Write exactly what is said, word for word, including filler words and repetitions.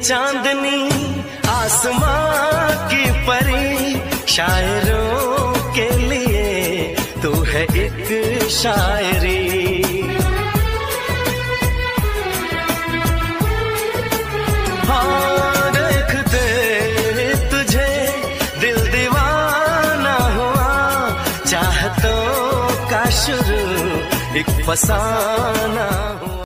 चांदनी आसमां की परी, शायरों के लिए तू है एक शायरी। हाँ देखते तुझे दिल दीवाना हुआ, चाहतों का शुरू एक फसाना हुआ।